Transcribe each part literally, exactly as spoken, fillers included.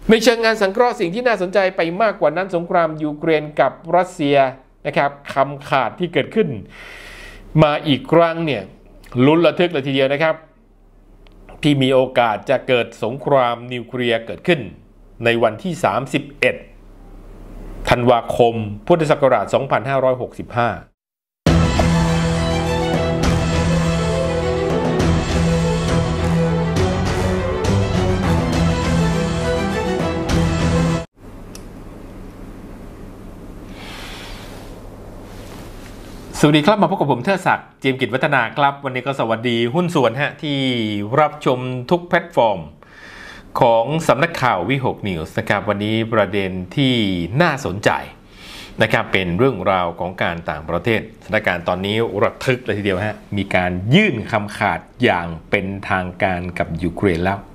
ในเชิงงานสังเคราะห์สิ่งที่น่าสนใจไปมากกว่านั้นสงครามยูเครนกับรัสเซียนะครับคำขาดที่เกิดขึ้นมาอีกครั้งเนี่ยลุ้นระทึกเลยทีเดียวนะครับที่มีโอกาสจะเกิดสงครามนิวเคลียร์เกิดขึ้นในวันที่สามสิบเอ็ดธันวาคมพุทธศักราชสองพันห้าร้อยหกสิบห้าสวัสดีครับมาพบกับผมเทิดศักดิ์เจียมกิจวัฒนาครับวันนี้ก็สวัสดีหุ้นส่วนฮะที่รับชมทุกแพลตฟอร์มของสำนักข่าววิหกนิวส์นะครับวันนี้ประเด็นที่น่าสนใจนะครับเป็นเรื่องราวของการต่างประเทศสถานการณ์ตอนนี้ระทึกเลยทีเดียวฮะมีการยื่นคำขาดอย่างเป็นทางการกับยูเครนแล้ว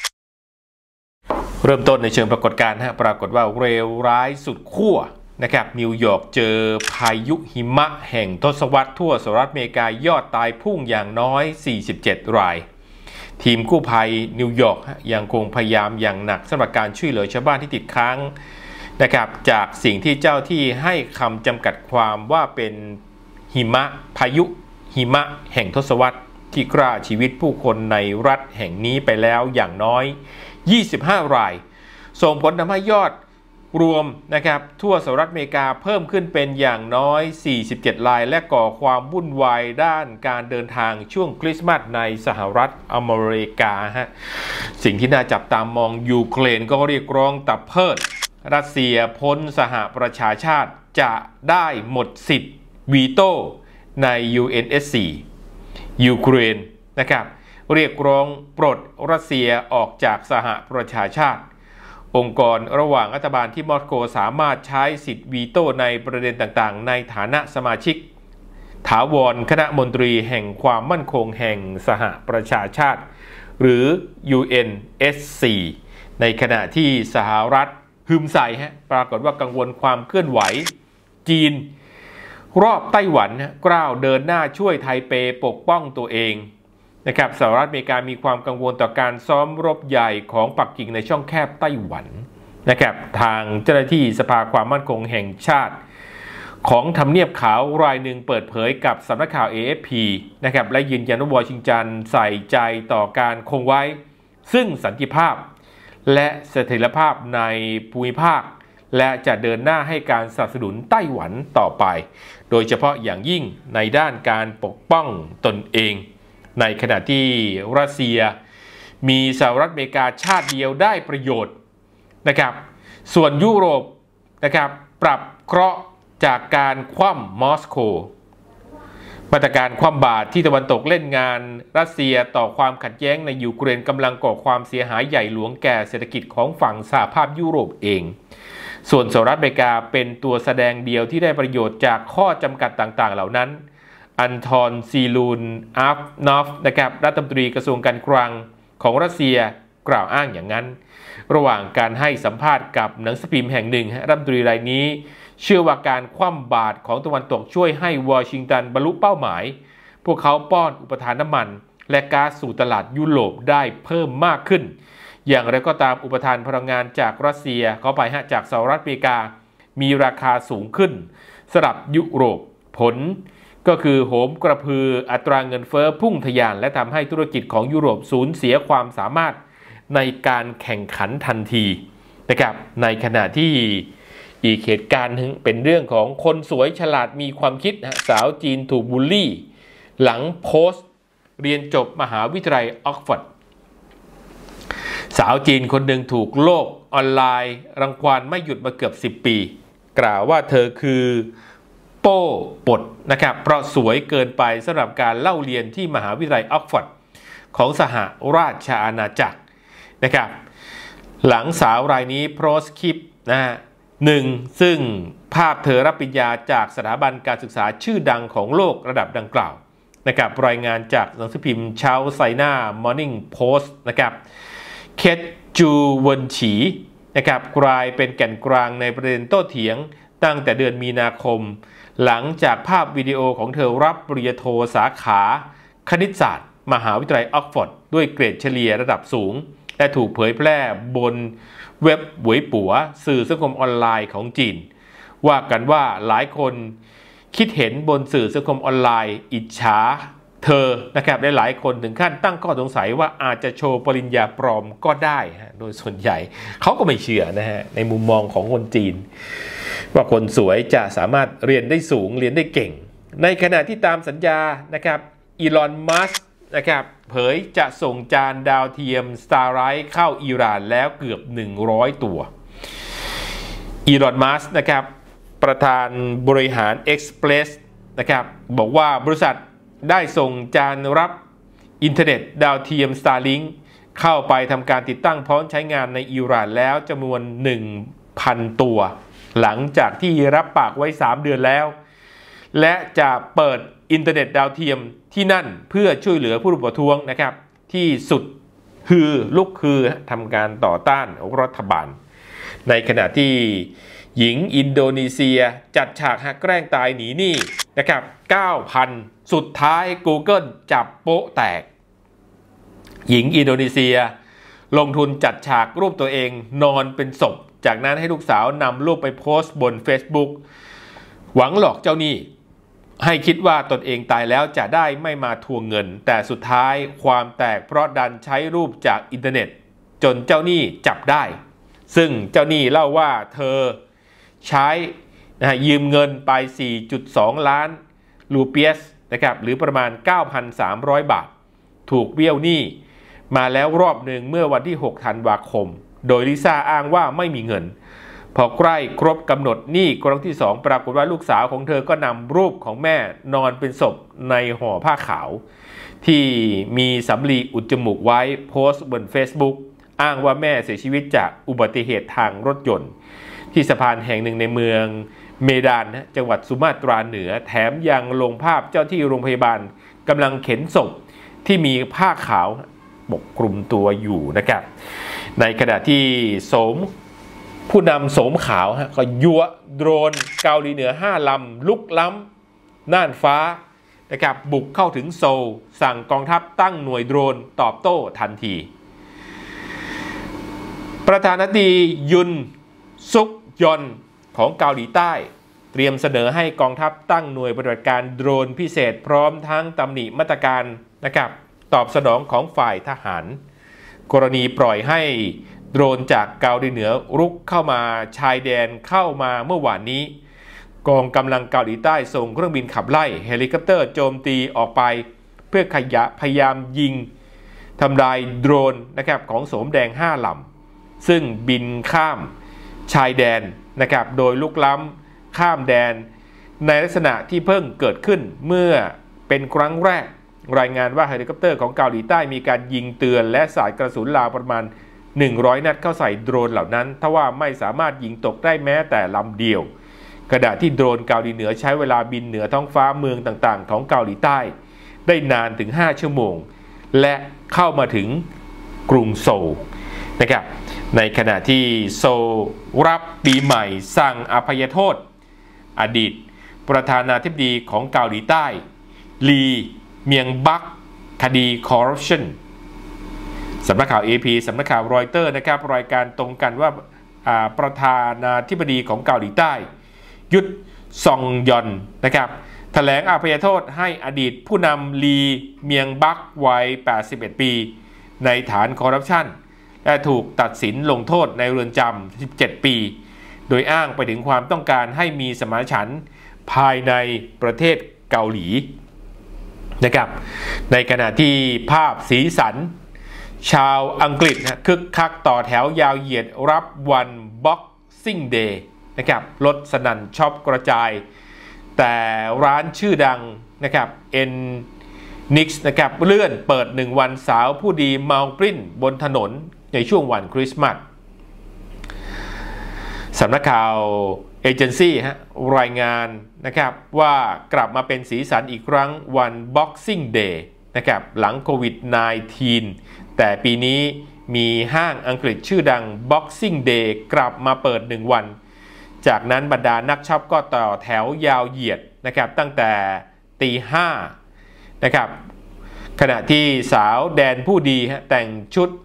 เริ่มต้นในเชิงปรากฏการณ์ฮะปรากฏว่าเลวร้ายสุดขั้วนะครับนิวยอร์กเจอพายุหิมะแห่งทศวรรษทั่วสหรัฐอเมริกายอดตายพุ่งอย่างน้อยสี่สิบเจ็ดรายทีมกู้ภัยนิวยอร์กยังคงพยายามอย่างหนักสำหรับการช่วยเหลือชาวบ้านที่ติดค้างนะครับจากสิ่งที่เจ้าที่ให้คำจำกัดความว่าเป็นหิมะพายุหิมะแห่งทศวรรษที่ฆ่าชีวิตผู้คนในรัฐแห่งนี้ไปแล้วอย่างน้อยยี่สิบห้ารายส่งผลทำให้ยอดรวมนะครับทั่วสหรัฐอเมริกาเพิ่มขึ้นเป็นอย่างน้อยสี่สิบเจ็ดรายและก่อความวุ่นวายด้านการเดินทางช่วงคริสต์มาสในสหรัฐอเมริกาฮะสิ่งที่น่าจับตามองยูเครนก็เรียกร้องตับเพิดรัสเซียพ้นสหประชาชาติจะได้หมดสิทธิ์วีโต้ใน ยู เอ็น เอส ซี ยูเครนนะครับเรียกร้องปลดรัสเซียออกจากสหประชาชาติองค์กรระหว่างรัฐบาลที่มอสโกสามารถใช้สิทธิ์วีโต้ในประเด็นต่างๆในฐานะสมาชิกถาวรคณะมนตรีแห่งความมั่นคงแห่งสหประชาชาติหรือ ยู เอ็น เอส ซี ในขณะที่สหรัฐฮึมใส่ฮะปรากฏว่ากังวลความเคลื่อนไหวจีนรอบไต้หวันกล้าวเดินหน้าช่วยไทเปปกป้องตัวเองนะครับสหรัฐอเมริกามีความกังวลต่อการซ้อมรบใหญ่ของปักกิ่งในช่องแคบไต้หวันนะครับทางเจ้าหน้าที่สภาความมั่นคงแห่งชาติของทำเนียบขาวรายหนึ่งเปิดเผยกับสำนักข่าว เอ เอฟ พี นะครับและยืนยันว่าวอชิงตันใส่ใจต่อการคงไว้ซึ่งสันติภาพและเสถียรภาพในภูมิภาคและจะเดินหน้าให้การสนับสนุนไต้หวันต่อไปโดยเฉพาะอย่างยิ่งในด้านการปกป้องตนเองในขณะที่รัสเซียมีสหรัฐอเมริกาชาติเดียวได้ประโยชน์นะครับส่วนยุโรปนะครับปรับเคราะห์จากการคว่ำมอสโกมาตรการคว่ำบาตรที่ตะวันตกเล่นงานรัสเซียต่อความขัดแย้งในยูเครนกำลังก่อความเสียหายใหญ่หลวงแก่เศรษฐกิจของฝั่งสหภาพยุโรปเองส่วนสหรัฐอเมริกาเป็นตัวแสดงเดียวที่ได้ประโยชน์จากข้อจำกัดต่างๆเหล่านั้นอันทอนซีลูนอาฟนอฟนะครับรัฐมนตรีกระทรวงการคลังของรัสเซียกล่าวอ้างอย่างนั้นระหว่างการให้สัมภาษณ์กับหนังสือพิมพ์แห่งหนึ่งรัฐมนตรีรายนี้เชื่อว่าการคว่ำบาตรของตะวันตกช่วยให้วอชิงตันบรรลุเป้าหมายพวกเขาป้อนอุปทานน้ำมันและก๊าซสู่ตลาดยุโรปได้เพิ่มมากขึ้นอย่างไรก็ตามอุปทานพลังงานจากรัสเซียเข้าไปจากสหรัฐอเมริกามีราคาสูงขึ้นสำหรับยุโรปผลก็คือโหมกระพืออัตราเงินเฟ้อพุ่งทะยานและทำให้ธุรกิจของยุโรปสูญเสียความสามารถในการแข่งขันทันทีนะครับในขณะที่อีกเหตุการณ์นึงเป็นเรื่องของคนสวยฉลาดมีความคิดสาวจีนถูกบูลลี่หลังโพสต์เรียนจบมหาวิทยาลัยออกฟอร์ดสาวจีนคนหนึ่งถูกโลกออนไลน์รังควานไม่หยุดมาเกือบสิบปีกล่าวว่าเธอคือโป้ปดนะครับเพราะสวยเกินไปสำหรับการเล่าเรียนที่มหาวิทยาลัยออกฟอร์ดของสหราชอาณาจักรนะครับหลังสาวรายนี้โพสต์คลิปนะฮะหนึ่งซึ่งภาพเธอรับปริญญาจากสถาบันการศึกษาชื่อดังของโลกระดับดังกล่าวนะครับรายงานจากหนังสือพิมพ์เช้าไซน่ามอร์นิ่งโพสต์นะครับเคทจูเวินฉีนะครับกลายเป็นแก่นกลางในประเด็นโต้เถียงตั้งแต่เดือนมีนาคมหลังจากภาพวิดีโอของเธอรับปริญญาโทสาขาคณิตศาสตร์มหาวิทยาลัยออกฟอร์ดด้วยเกรดเฉลี่ยระดับสูงและถูกเผยแพร่บนเว็บหวยปัวสื่อสังคมออนไลน์ของจีนว่ากันว่าหลายคนคิดเห็นบนสื่อสังคมออนไลน์อิจฉาเธอนะครับและหลายคนถึงขั้นตั้งข้อสงสัยว่าอาจจะโชว์ปริญญาปลอมก็ได้ฮะโดยส่วนใหญ่เขาก็ไม่เชื่อนะฮะในมุมมองของคนจีนว่าคนสวยจะสามารถเรียนได้สูงเรียนได้เก่งในขณะที่ตามสัญญานะครับอีลอนมัสก์นะครับเผยจะส่งจานดาวเทียม Starlink เข้าอิหร่านแล้วเกือบหนึ่งร้อยตัวอีลอนมัสก์นะครับประธานบริหาร Express นะครับบอกว่าบริษัทได้ส่งจานรับอินเทอร์เน็ตดาวเทียม Starlink เข้าไปทำการติดตั้งพร้อมใช้งานในอิหร่านแล้วจำนวน หนึ่งพัน ตัวหลังจากที่รับปากไว้สามเดือนแล้วและจะเปิดอินเทอร์เน็ตดาวเทียมที่นั่นเพื่อช่วยเหลือผู้ประท้วงนะครับที่สุดฮือลุกฮือทำการต่อต้านรัฐบาลในขณะที่หญิงอินโดนีเซียจัดฉากหักแกล้งตายหนีหนี้นะครับ เก้าพัน สุดท้าย Google จับโป๊ะแตกหญิงอินโดนีเซียลงทุนจัดฉากรูปตัวเองนอนเป็นศพจากนั้นให้ลูกสาวนำรูปไปโพสต์บน Facebook หวังหลอกเจ้าหนี้ให้คิดว่าตนเองตายแล้วจะได้ไม่มาทวงเงินแต่สุดท้ายความแตกเพราะดันใช้รูปจากอินเทอร์เน็ตจนเจ้าหนี้จับได้ซึ่งเจ้าหนี้เล่าว่าเธอใช้นะยืมเงินไป สี่จุดสอง ล้านรูเปียสนะครับหรือประมาณ เก้าพันสามร้อย บาทถูกเบี้ยวหนี้มาแล้วรอบหนึ่งเมื่อวันที่หกธันวาคมโดยลิซ่าอ้างว่าไม่มีเงินพอใกล้ครบกำหนดหนี้ครั้งที่สองปรากฏว่าลูกสาวของเธอก็นำรูปของแม่นอนเป็นศพในห่อผ้าขาวที่มีสำลีอุดจมูกไว้โพสต์บน Facebook อ้างว่าแม่เสียชีวิตจากอุบัติเหตุทางรถยนต์ที่สะพานแห่งหนึ่งในเมืองเมดานจังหวัดสุมาตราเหนือแถมยังลงภาพเจ้าที่โรงพยาบาลกำลังเข็นศพที่มีผ้าขาวปกคลุมตัวอยู่นะครับในขณะที่โสมผู้นำโสมขาวฮะก็ยั่วโดรนเกาหลีเหนือห้าลำลุกล้ำน่านฟ้านะครับบุกเข้าถึงโซลสั่งกองทัพตั้งหน่วยโดรนตอบโต้ทันทีประธานาธิบดียุนซุกยอนของเกาหลีใต้เตรียมเสนอให้กองทัพตั้งหน่วยปฏิบัติการโดรนพิเศษพร้อมทั้งตำหนิมาตรการนะครับตอบสนองของฝ่ายทหารกรณีปล่อยให้โดรนจากเกาหลีเหนือรุกเข้ามาชายแดนเข้ามาเมื่อวานนี้กองกำลังเกาหลีใต้ส่งเครื่องบินขับไล่เฮลิคอปเตอร์โจมตีออกไปเพื่อขยะพยายามยิงทำลายโดรนนะครับของโสมแดงห้าลำซึ่งบินข้ามชายแดนนะครับโดยลุกล้ำข้ามแดนในลักษณะที่เพิ่งเกิดขึ้นเมื่อเป็นครั้งแรกรายงานว่าเฮลิคอปเตอร์ของเกาหลีใต้มีการยิงเตือนและสาดกระสุนราวประมาณหนึ่งร้อยนัดเข้าใส่โดรนเหล่านั้นทว่าไม่สามารถยิงตกได้แม้แต่ลำเดียวขณะที่โดรนเกาหลีเหนือใช้เวลาบินเหนือท้องฟ้าเมืองต่างๆของเกาหลีใต้ได้นานถึงห้าชั่วโมงและเข้ามาถึงกรุงโซลนะครับในขณะที่โซลรับปีใหม่สั่งอภัยโทษอดีตประธานาธิบดีของเกาหลีใต้ลีเมียงบักคดีคอร์รัปชันสำนักข่าว เอ พี สำนักข่าวรอยเตอร์นะครับรายการตรงกันว่าประธานาธิบดีของเกาหลีใต้ยุทธซองยอนนะครับแถลงอภัยโทษให้อดีตผู้นำลีเมียงบักวัยแปดสิบเอ็ดปีในฐานคอร์รัปชันและถูกตัดสินลงโทษในเรือนจำสิบเจ็ดปีโดยอ้างไปถึงความต้องการให้มีสมานฉันท์ภายในประเทศเกาหลีนะครับในขณะที่ภาพสีสันชาวอังกฤษนะคึกคักต่อแถวยาวเหยียดรับวัน Boxing Day นะครับรถสนั่นช็อปกระจายแต่ร้านชื่อดังนะครับ N นิกส์นะครับเลื่อนเปิดหนึ่งวันสาวผู้ดีเมาปริ้นบนถนนในช่วงวันคริสต์มาสสำนักข่าวเอเจนซี่ฮะรายงานนะครับว่ากลับมาเป็นสีสันอีกครั้งวัน Boxing Day นะครับหลังโควิด สิบเก้า แต่ปีนี้มีห้างอังกฤษชื่อดัง Boxing Day กลับมาเปิดหนึ่งวันจากนั้นบรรดานักช็อปก็ต่อแถวยาวเหยียดนะครับตั้งแต่ตีห้านะครับขณะที่สาวแดนผู้ดีฮะแต่งชุด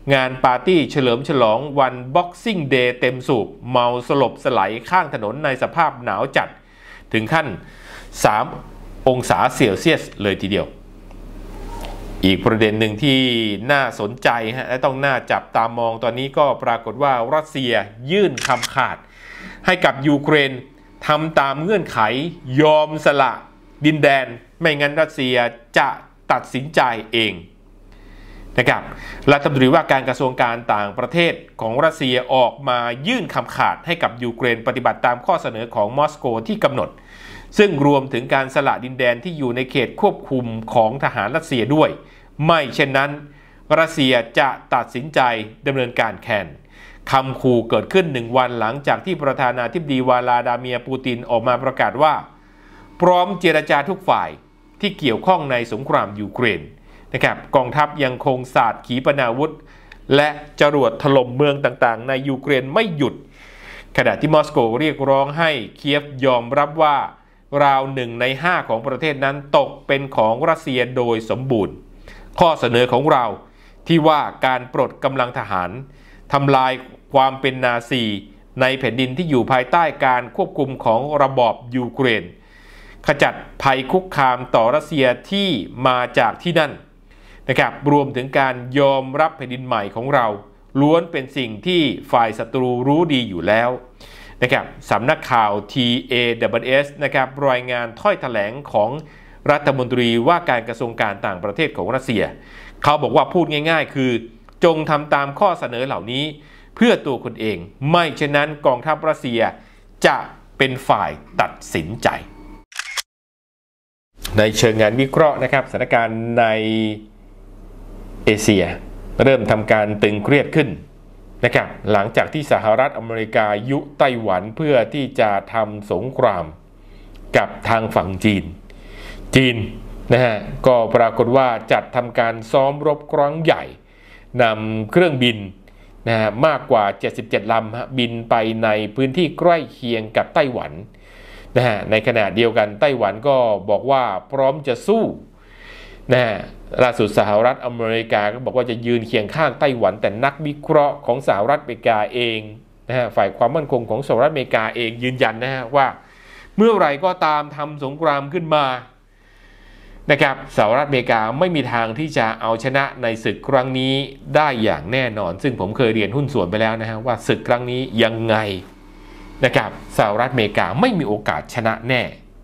งานปาร์ตี้เฉลิมฉลองวัน Boxing Day เต็มสูบเมาสลบสลายข้างถนนในสภาพหนาวจัดถึงขั้นสามองศาเซลเซียสเลยทีเดียวอีกประเด็นหนึ่งที่น่าสนใจฮะและต้องน่าจับตามองตอนนี้ก็ปรากฏว่ารัสเซียยื่นคำขาดให้กับยูเครนทำตามเงื่อนไขยอมสละดินแดนไม่งั้นรัสเซียจะตัดสินใจเองนะครับรัฐมนตรีว่าการกระทรวงการต่างประเทศของรัสเซียออกมายื่นคำขาดให้กับยูเครนปฏิบัติตามข้อเสนอของมอสโกที่กำหนดซึ่งรวมถึงการสละดินแดนที่อยู่ในเขตควบคุมของทหารรัสเซียด้วยไม่เช่นนั้นรัสเซียจะตัดสินใจดำเนินการแข่งคำขู่เกิดขึ้นหนึ่งวันหลังจากที่ประธานาธิบดีวลาดาเมียร์ปูตินออกมาประกาศว่าพร้อมเจรจาทุกฝ่ายที่เกี่ยวข้องในสงครามยูเครนนะครับกองทัพยังคงสาดขีปนาวุธและจรวดถล่มเมืองต่างๆในยูเครนไม่หยุดขณะที่มอสโกเรียกร้องให้เคียฟยอมรับว่าราวหนึ่งในห้าของประเทศนั้นตกเป็นของรัสเซียโดยสมบูรณ์ข้อเสนอของเราที่ว่าการปลดกำลังทหารทำลายความเป็นนาซีในแผ่นดินที่อยู่ภายใต้การควบคุมของระบอบยูเครนขจัดภัยคุกคามต่อรัสเซียที่มาจากที่นั่นนะครับรวมถึงการยอมรับแผ่นดินใหม่ของเราล้วนเป็นสิ่งที่ฝ่ายศัตรูรู้ดีอยู่แล้วนะครับสำนักข่าว ที เอ ดับเบิลยู เอส นะครับรายงานถ้อยแถลงของรัฐมนตรีว่าการกระทรวงการต่างประเทศของรัสเซียเขาบอกว่าพูดง่ายๆคือจงทำตามข้อเสนอเหล่านี้เพื่อตัวคุณเองไม่เช่นนั้นกองทัพรัสเซียจะเป็นฝ่ายตัดสินใจในเชิงงานวิเคราะห์นะครับสถานการณ์ในเอเชียเริ่มทำการตึงเครียดขึ้นนะครับหลังจากที่สหรัฐอเมริกายุไต้หวันเพื่อที่จะทำสงครามกับทางฝั่งจีนจีนนะฮะก็ปรากฏว่าจัดทำการซ้อมรบครั้งใหญ่นำเครื่องบินนะฮะมากกว่าเจ็ดสิบเจ็ดลำบินไปในพื้นที่ใกล้เคียงกับไต้หวันนะฮะในขณะเดียวกันไต้หวันก็บอกว่าพร้อมจะสู้นะฮะล่าสุดสหรัฐอเมริกาก็บอกว่าจะยืนเคียงข้างไต้หวันแต่นักวิเคราะห์ของสหรัฐอเมริกาเองนะฮะฝ่ายความมั่นคงของสหรัฐอเมริกาเองยืนยันนะฮะว่าเมื่อไหร่ก็ตามทำสงครามขึ้นมานะครับสหรัฐอเมริกาไม่มีทางที่จะเอาชนะในศึกครั้งนี้ได้อย่างแน่นอนซึ่งผมเคยเรียนหุ้นส่วนไปแล้วนะฮะว่าศึกครั้งนี้ยังไงนะครับสหรัฐอเมริกาไม่มีโอกาสชนะแน่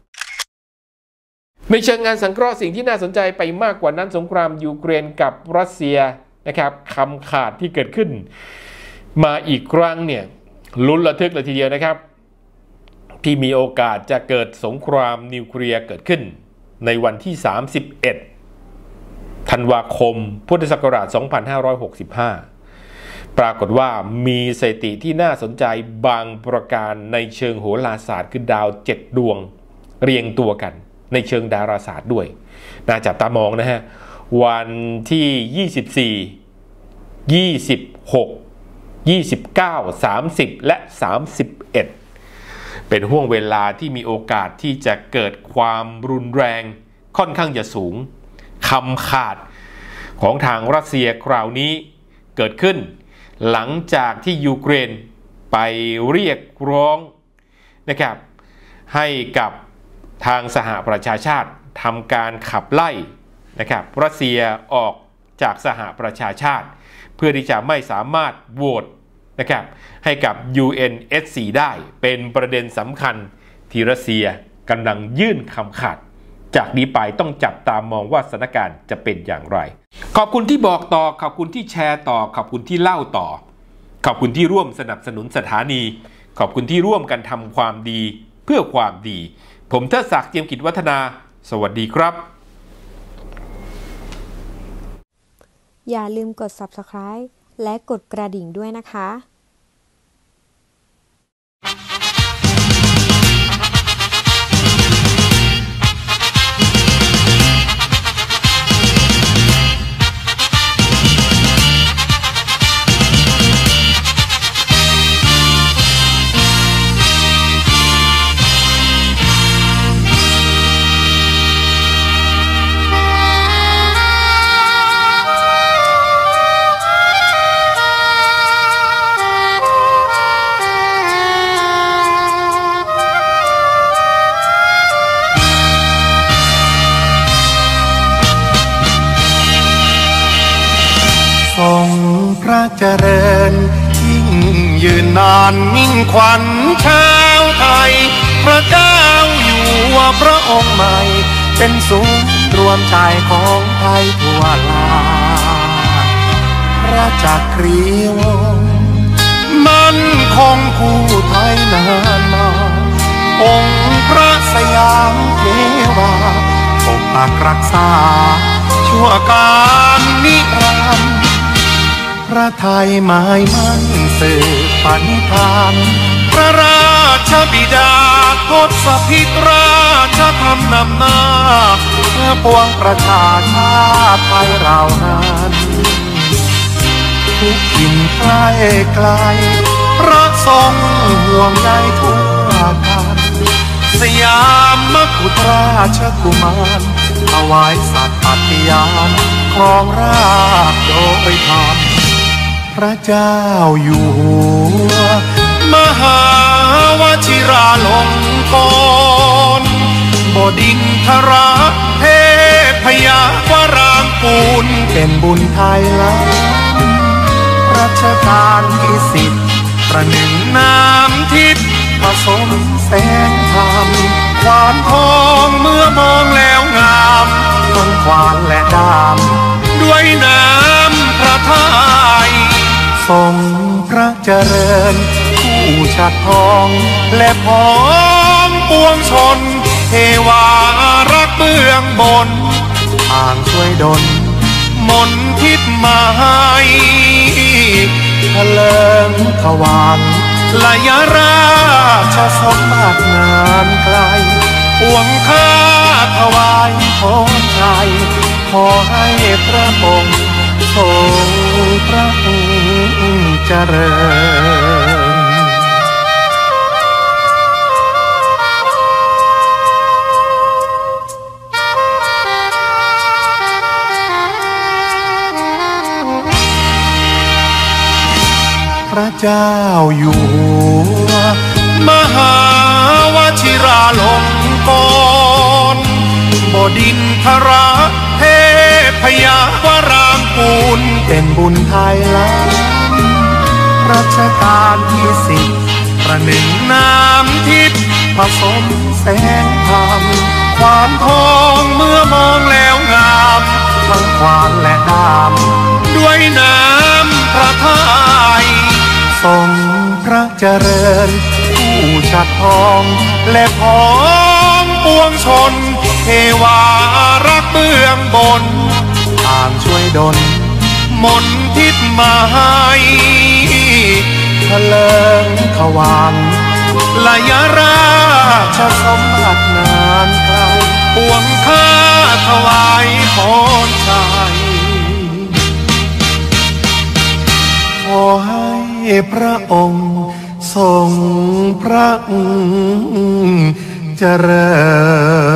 ในเชิงงานสังเคราะห์สิ่งที่น่าสนใจไปมากกว่านั้นสงครามยูเครนกับรัสเซียนะครับคำขาดที่เกิดขึ้นมาอีกครั้งเนี่ยลุ้นระทึกเลยทีเดียวนะครับที่มีโอกาสจะเกิดสงครามนิวเคลียร์เกิดขึ้นในวันที่สามสิบเอ็ดธันวาคมพุทธศักราชสองพันห้าร้อยหกสิบห้าปรากฏว่ามีสถิติที่น่าสนใจบางประการในเชิงโหราศาสตร์คือดาวเจ็ดดวงเรียงตัวกันในเชิงดาราศาสตร์ด้วยน่าจับตามองนะฮะวันที่ยี่สิบสี่ ยี่สิบหก ยี่สิบเก้า สามสิบและสามสิบเอ็ดเป็นห่วงเวลาที่มีโอกาสที่จะเกิดความรุนแรงค่อนข้างจะสูงคำขาดของทางรัสเซียคราวนี้เกิดขึ้นหลังจากที่ยูเครนไปเรียกร้องนะครับให้กับทางสหประชาชาติทำการขับไล่นะครับรัสเซียออกจากสหประชาชาติเพื่อที่จะไม่สามารถโหวตนะครับให้กับ ยู เอ็น เอส ซี ได้เป็นประเด็นสำคัญที่รัสเซียกำลังยื่นคำขาดจากนี้ไปต้องจับตามองว่าสถานการณ์จะเป็นอย่างไรขอบคุณที่บอกต่อขอบคุณที่แชร์ต่อขอบคุณที่เล่าต่อขอบคุณที่ร่วมสนับสนุนสถานีขอบคุณที่ร่วมกันทำความดีเพื่อความดีผมเทิดศักดิ์เจียมกิจวัฒนาสวัสดีครับอย่าลืมกด ซับสไครบ์ และกดกระดิ่งด้วยนะคะยืนนานมิ่งขวัญชาวไทยพระเจ้าอยู่หัวพระองค์ใหม่เป็นศูนย์รวมใจของไทยทั่วลาพระจักรีวงศ์มันคงคู่ไทยนานมาองค์พระสยามเทวาปกปักรักษาชั่วการนิรันดร์พระไทยหมายมั่นสืบปณิธานพระราชบิดาทศพิตราชธรรมนำหน้าเพื่อปวงประชาชาติไทยเรานั้นทุกถิ่นใกล้ไกลพระทรงห่วงใยทั่วกันสยามมกุฎราชกุมารถวายสัตย์ปฏิญาณครองราชโดยธรรมพระเจ้าอยู่หัวมหาวชิราลงกรณ์บดินทรเทพยาวรางกูลเป็นบุญไทยล้ำรัชกาลที่สิบประหนึ่งน้ำทิพย์ผสมแสงธรรมขวานทองเมื่อมองแล้วงามทั้งขวานและดามด้วยน้ำพระทัยทรงพระเจริญผู้ชัดทองและพ้องปวงชนเทวารักเบื้องบนทางช่วยดลมนทิศมาให้เถลิงถวานลายราชสมบัตินานไกลปวงข้าถวายขอใจขอให้พระองค์ทรงพระองค์เจริญพระเจ้าอยู่หัวมหาวชิราลงกรณ์บดินทรเทพยาวรางกูลเป็นบุญไทยล้ำรัชกาลที่สิบประหนึ่งน้ำทิพย์ผสมแสงธรรมขวานทองเมื่อมองแล้วงามทั้งขวานและดามด้วยน้ำพระทัยทรงพระเจริญผู้ชัดทองและพ้องปวงชนเทวารักเบื้องบนต่างช่วยดลมนทิศมาให้เถลิงถวานลายราชสมบัตินานไกลปวงข้าถวายพรชัยขอให้พระองค์ทรงพระเจริญ